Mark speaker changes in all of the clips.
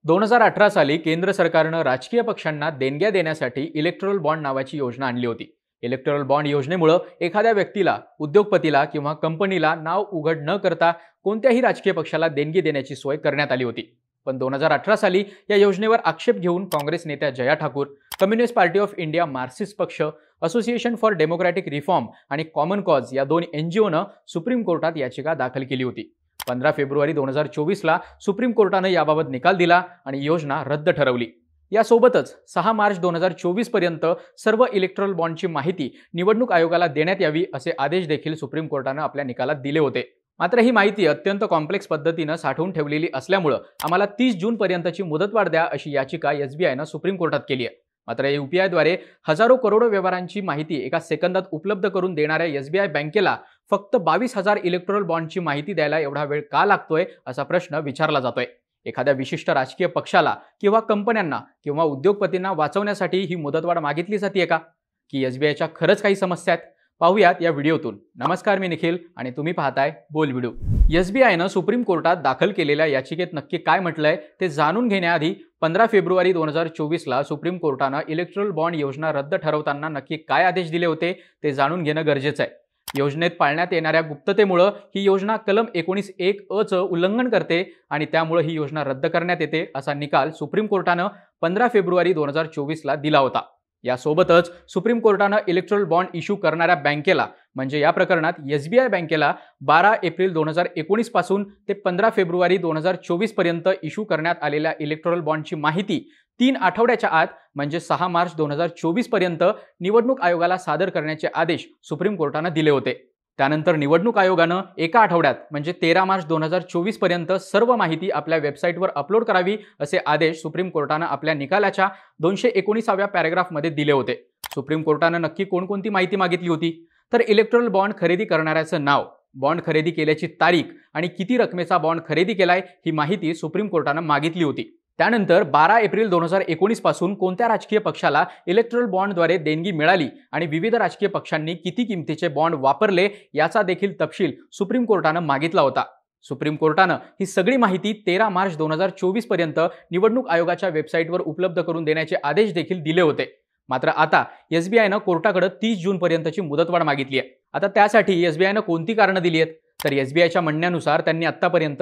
Speaker 1: 2018 साली केंद्र सरकारनं राजकीय पक्षांना देणग्या देण्यासाठी इलेक्टोरल बॉन्ड नावाची योजना आणली होती। इलेक्टोरल बॉन्ड योजनेमुळे एखाद्या व्यक्तीला, उद्योगपतीला किंवा कंपनीला नाव उघड न करता कोणत्याही राजकीय पक्षाला देणगी देण्याची सोय करण्यात आली होती। पण 2018 साली या योजनेवर आक्षेप घेऊन काँग्रेस नेत्या Jaya Thakur, communist party of India marxist पक्ष, असोसिएशन फॉर डेमोक्रॅटिक रिफॉर्म आणि कॉमन कॉज या दोन NGOनं सुप्रीम कोर्टात याचिका दाखल केली होती। 15 फेब्रुवारी 2024 ला सुप्रीम कोर्टाने याबाबत निकाल दिला आणि योजना रद्द ठरवली। यासोबतच 6 मार्च 2024 पर्यंत सर्व इलेक्टोरल बॉन्डची माहिती निवडणूक आयोगाला देण्यात यावी असे आदेश देखील सुप्रीम कोर्टाने आपल्या निकालात दिले होते। मात्र ही माहिती अत्यंत कॉम्प्लेक्स पद्धतीने साठवून ठेवलेली असल्यामुळे आम्हाला 30 जून पर्यंतची मुदतवाढ द्या अशी याचिका SBIनं सुप्रीम कोर्टात केली आहे। मात्र UPI द्वारे हजारो करोडो व्यवहारांची माहिती एका सेकंदात उपलब्ध करून देणाऱ्या SBI बँकेला फक्त 22,000 इलेक्टोरल बॉन्डची माहिती द्यायला एवढा वेळ का लागतोय असा प्रश्न विचारला जातोय। एखाद्या विशिष्ट राजकीय पक्षाला किंवा कंपन्यांना किंवा उद्योगपतींना वाचवण्यासाठी ही मुदतवाढ मागितली जाते का, की SBIच्या खरंच काही समस्या आहेत? पाहूयात या व्हिडिओतून। नमस्कार, मी निखिल आणि तुम्ही पाहताय बोल व्हिडिओ। SBIनं सुप्रीम कोर्टात दाखल केलेल्या याचिकेत नक्की काय म्हटलंय ते जाणून घेण्याआधी 15 फेब्रुवारी 2024 ला सुप्रीम कोर्टानं इलेक्टोरल बॉन्ड योजना रद्द ठरवताना नक्की काय आदेश दिले होते ते जाणून घेणं गरजेचं आहे। योजनेत पाळण्यात येणाऱ्या गुप्ततेमुळे ही योजना कलम 19(1)(a) चं उल्लंघन करते आणि त्यामुळे ही योजना रद्द करण्यात येते असा निकाल सुप्रीम कोर्टानं 15 फेब्रुवारी 2024 ला दिला होता। यासोबतच सुप्रीम कोर्टानं इलेक्टोरल बॉन्ड इश्यू करणाऱ्या बँकेला म्हणजे या प्रकरणात SBI बँकेला 12 एप्रिल 2019 पासून ते 15 फेब्रुवारी 2024 पर्यंत इश्यू करण्यात आलेल्या इलेक्टोरल बॉन्डची माहिती 3 आठवड्याच्या आत म्हणजे 6 मार्च 2024 पर्यंत निवडणूक आयोगाला सादर करण्याचे आदेश सुप्रीम कोर्टानं दिले होते। त्यानंतर निवडणूक आयोगानं एका आठवड्यात म्हणजे 13 मार्च 2024 पर्यंत सर्व माहिती आपल्या वेबसाईटवर अपलोड करावी असे आदेश सुप्रीम कोर्टानं आपल्या निकालाच्या 219व्या पॅराग्राफमध्ये दिले होते। सुप्रीम कोर्टानं नक्की कोणकोणती माहिती मागितली होती? तर इलेक्टोरल बॉन्ड खरेदी करणाऱ्याचं नाव, बॉन्ड खरेदी केल्याची तारीख आणि किती रकमेचा बॉन्ड खरेदी केलाय ही माहिती सुप्रीम कोर्टानं मागितली होती। त्यानंतर 12 एप्रिल 2019 पासून कोणत्या राजकीय पक्षाला इलेक्टोरल बॉन्डद्वारे देणगी मिळाली आणि विविध राजकीय पक्षांनी किती किमतीचे बॉन्ड वापरले याचा देखील तपशील सुप्रीम कोर्टानं मागितला होता। सुप्रीम कोर्टानं ही सगळी माहिती 13 मार्च 2024 पर्यंत निवडणूक आयोगाच्या वेबसाईटवर उपलब्ध करून देण्याचे आदेश देखील दिले होते। मात्र आता SBIनं कोर्टाकडे 30 जून पर्यंतची मुदतवाढ मागितली आहे। आता त्यासाठी SBIनं कोणती कारणं दिली आहेत? तर SBIच्या म्हणण्यानुसार त्यांनी आतापर्यंत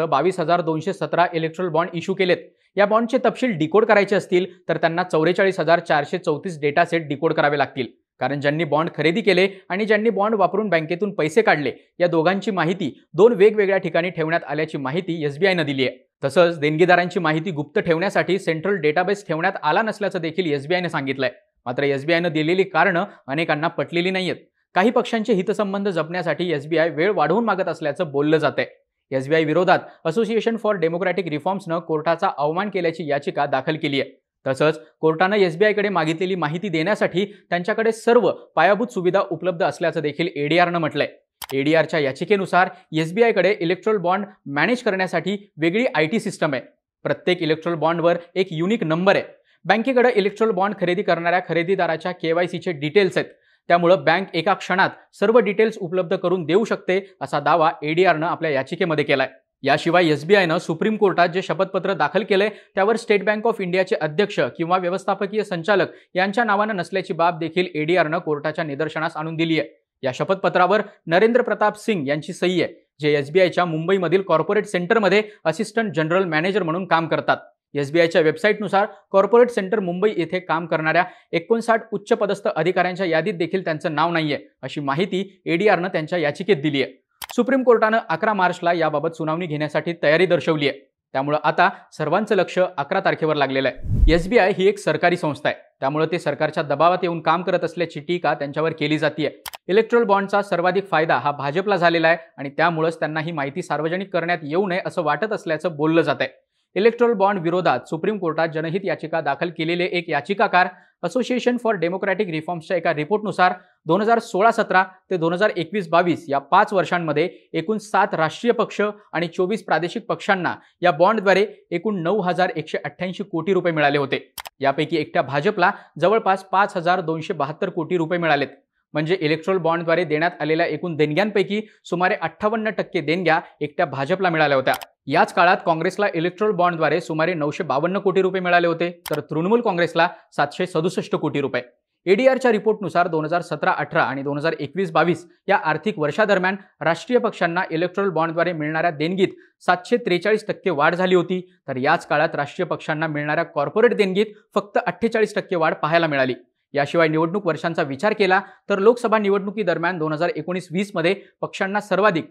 Speaker 1: 22,217 इलेक्टोरल बॉन्ड इश्यू केलेत। या बॉन्डचे तपशील डिकोड करायचे असतील तर त्यांना 44,434 डेटा सेट डिकोड करावे लागतील, कारण ज्यांनी बॉन्ड खरेदी केले आणि ज्यांनी बॉन्ड वापरून बँकेतून पैसे काढले या दोघांची माहिती 2 वेगवेगळ्या ठिकाणी ठेवण्यात आल्याची माहिती SBIनं दिली आहे। तसंच देणगीदारांची माहिती गुप्त ठेवण्यासाठी सेंट्रल डेटाबेस ठेवण्यात आला नसल्याचं देखील SBIनं सांगितलंय। मात्र SBIनं दिलेली कारणं अनेकांना पटलेली नाहीयेत। काही पक्षांचे हितसंबंध जपण्यासाठी SBI वेळ वाढवून मागत असल्याचं बोललं जातंय। SBI विरोधात असोसिएशन फॉर डेमोक्रॅटिक रिफॉर्म्सनं कोर्टाचा अवमान केल्याची याचिका दाखल केली आहे। तसंच कोर्टानं SBIकडे मागितलेली माहिती देण्यासाठी त्यांच्याकडे सर्व पायाभूत सुविधा उपलब्ध असल्याचं देखील ADRनं म्हटलंय। ADRच्या याचिकेनुसार SBIकडे इलेक्टोरल बॉन्ड मॅनेज करण्यासाठी वेगळी IT सिस्टम आहे। प्रत्येक इलेक्टोरल बॉन्डवर एक युनिक नंबर आहे। बँकेकडे इलेक्टोरल बॉन्ड खरेदी करणाऱ्या खरेदीदाराच्या KYCचे डिटेल्स आहेत। त्यामुळे बँक एका क्षणात सर्व डिटेल्स उपलब्ध करून देऊ शकते असा दावा ADRनं आपल्या याचिकेमध्ये केलाय। याशिवाय SBIनं सुप्रीम कोर्टात जे शपथपत्र दाखल केले त्यावर स्टेट बँक ऑफ इंडियाचे अध्यक्ष किंवा व्यवस्थापकीय संचालक यांच्या नावानं नसल्याची बाब देखील ADRनं कोर्टाच्या निदर्शनास आणून दिली आहे। या शपथपत्रावर नरेंद्र प्रताप सिंग यांची सही आहे, जे SBIच्या मुंबईमधील कॉर्पोरेट सेंटरमध्ये असिस्टंट जनरल मॅनेजर म्हणून काम करतात। SBIच्या वेबसाईटनुसार कॉर्पोरेट सेंटर मुंबई येथे काम करणाऱ्या 59 उच्च पदस्थ अधिकाऱ्यांच्या यादीत देखील त्यांचं नाव नाहीये अशी माहिती ADRनं त्यांच्या याचिकेत दिली आहे। सुप्रीम कोर्टानं 11 मार्चला याबाबत सुनावणी घेण्यासाठी तयारी दर्शवली आहे। त्यामुळे आता सर्वांचं लक्ष 11 तारखेवर लागलेलं आहे। SBI ही एक सरकारी संस्था आहे, त्यामुळे ते सरकारच्या दबावात येऊन काम करत असल्याची टीका त्यांच्यावर केली जाते। इलेक्टोरल बॉन्डचा सर्वाधिक फायदा हा भाजपला झालेला आहे आणि त्यामुळेच त्यांना ही माहिती सार्वजनिक करण्यात येऊ नये असं वाटत असल्याचं बोललं जात आहे। इलेक्टोरल बॉन्ड विरोधात सुप्रीम कोर्टात जनहित याचिका दाखल केलेले एक याचिकाकार असोसिएशन फॉर डेमोक्रॅटिक रिफॉर्म्सच्या एका रिपोर्टनुसार 2016-17 ते 2021-22 या 5 वर्षांमध्ये एकूण 7 राष्ट्रीय पक्ष आणि 24 प्रादेशिक पक्षांना या बॉन्डद्वारे एकूण 9,188 कोटी रुपये मिळाले होते। यापैकी एकट्या भाजपला जवळपास 5,272 कोटी रुपये मिळालेत। म्हणजे इलेक्ट्रोल बॉन्डद्वारे देण्यात आलेल्या एकूण देणग्यांपैकी सुमारे 58% देणग्या एकट्या भाजपला मिळाल्या होत्या। याच काळात काँग्रेसला इलेक्ट्रोल बॉन्डद्वारे सुमारे 952 कोटी रुपये मिळाले होते, तर तृणमूल काँग्रेसला 767 कोटी रुपये। एडीआरच्या रिपोर्टनुसार 2017-18 आणि 2021-22 या आर्थिक वर्षादरम्यान राष्ट्रीय पक्षांना इलेक्ट्रोल बॉन्डद्वारे मिळणाऱ्या देणगीत 743% वाढ झाली होती, तर याच काळात राष्ट्रीय पक्षांना मिळणाऱ्या कॉर्पोरेट देणगीत फक्त 48% वाढ पाहायला मिळाली। याशिवाय निवडणूक वर्षांचा विचार केला तर लोकसभा निवडणुकीदरम्यान 2019-20 मध्ये पक्षांना सर्वाधिक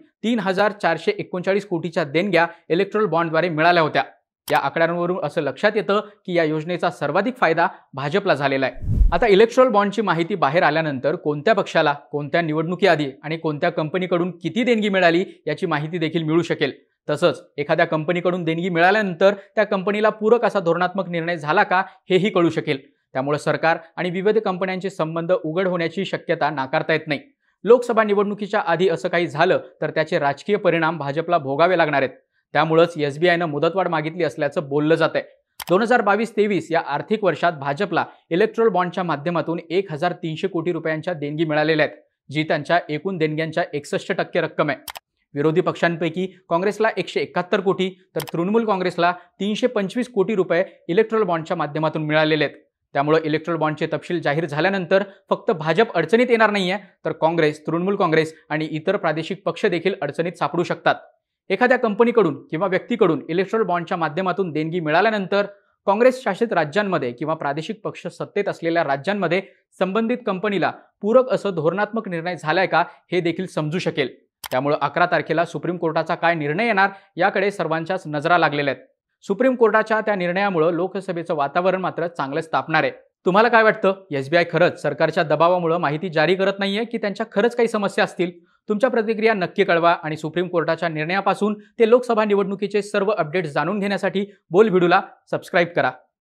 Speaker 1: 3439 कोटीच्या देणग्या इलेक्ट्रोल बॉन्डद्वारे मिळाल्या होत्या। या आकड्यांवरून असं लक्षात येतं की या योजनेचा सर्वाधिक फायदा भाजपला झालेला आहे। आता इलेक्ट्रोल बॉन्डची माहिती बाहेर आल्यानंतर कोणत्या पक्षाला, कोणत्या निवडणुकीआधी आणि कोणत्या कंपनीकडून किती देणगी मिळाली याची माहिती देखील मिळू शकेल। तसंच एखाद्या कंपनीकडून देणगी मिळाल्यानंतर त्या कंपनीला पूरक असा धोरणात्मक निर्णय झाला का हेही कळू शकेल। त्यामुळे सरकार आणि विविध कंपन्यांचे संबंध उघड होण्याची शक्यता नाकारता येत नाही। लोकसभा निवडणुकीच्या आधी असं काही झालं तर त्याचे राजकीय परिणाम भाजपला भोगावे लागणार आहेत। त्यामुळेच एसबीआयनं मुदतवाढ मागितली असल्याचं बोललं जात आहे। 2022-23 या आर्थिक वर्षात भाजपला इलेक्ट्रोल बॉन्डच्या माध्यमातून 1300 कोटी रुपयांच्या देणगी मिळालेल्या आहेत, जी त्यांच्या एकूण देणग्यांच्या 61% रक्कम आहे। विरोधी पक्षांपैकी काँग्रेसला 171 कोटी तर तृणमूल काँग्रेसला 325 कोटी रुपये इलेक्ट्रोल बॉन्डच्या माध्यमातून मिळालेले आहेत। त्यामुळे इलेक्ट्रोल बॉन्डचे तपशील जाहीर झाल्यानंतर फक्त भाजप अडचणीत येणार नाहीये, तर काँग्रेस, तृणमूल काँग्रेस आणि इतर प्रादेशिक पक्ष देखील अडचणीत सापडू शकतात। एखाद्या कंपनीकडून किंवा व्यक्तीकडून इलेक्ट्रोल बॉन्डच्या माध्यमातून देणगी मिळाल्यानंतर काँग्रेस शासित राज्यांमध्ये किंवा प्रादेशिक पक्ष सत्तेत असलेल्या राज्यांमध्ये संबंधित कंपनीला पूरक असं धोरणात्मक निर्णय झालाय का हे देखील समजू शकेल। त्यामुळे 11 तारखेला सुप्रीम कोर्टाचा काय निर्णय येणार याकडे सर्वांच्याच नजरा लागलेल्या आहेत। सुप्रीम कोर्टाच्या त्या निर्णयामुळे लोकसभेचं वातावरण मात्र चांगलंच तापणार आहे। तुम्हाला काय वाटतं? एसबीआय खरंच सरकारच्या दबावामुळे माहिती जारी करत नाहीये की त्यांच्या खरंच काही समस्या असतील? तुमच्या प्रतिक्रिया नक्की कळवा आणि सुप्रीम कोर्टाच्या निर्णयापासून ते लोकसभा निवडणुकीचे सर्व अपडेट्स जाणून घेण्यासाठी बोल व्हिडिओला सबस्क्राईब करा।